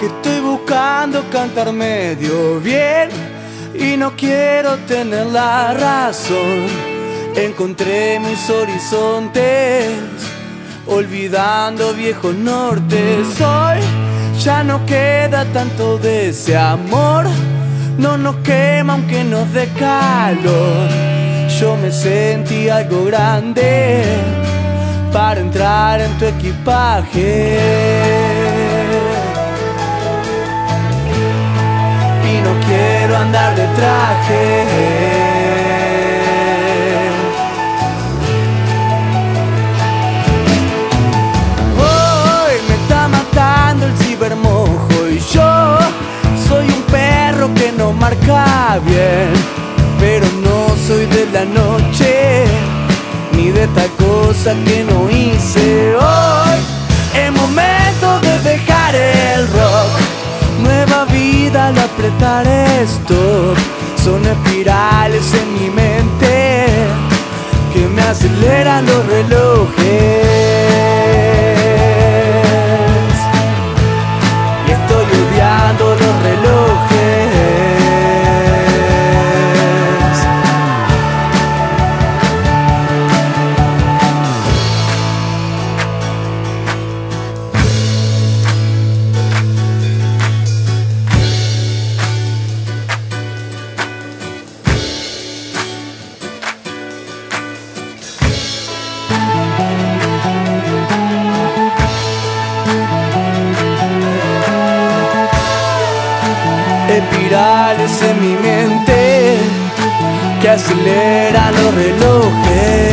que estoy buscando cantar medio bien y no quiero tener la razón. Encontré mis horizontes, olvidando viejos nortes. Hoy ya no queda tanto de ese amor, no nos quema aunque nos dé calor. Yo me sentí algo grande para entrar en tu equipaje y no quiero andar de traje. Hoy me está matando el cibermojo y yo soy un perro que no marca bien, pero no soy de la noche ni de esta cosa que no hice. Hoy es momento de dejar el rock, nueva vida al apretar esto. Son espirales en mi mente que me aceleran los relojes y estoy odiando los relojes. Espirales en mi mente que aceleran los relojes.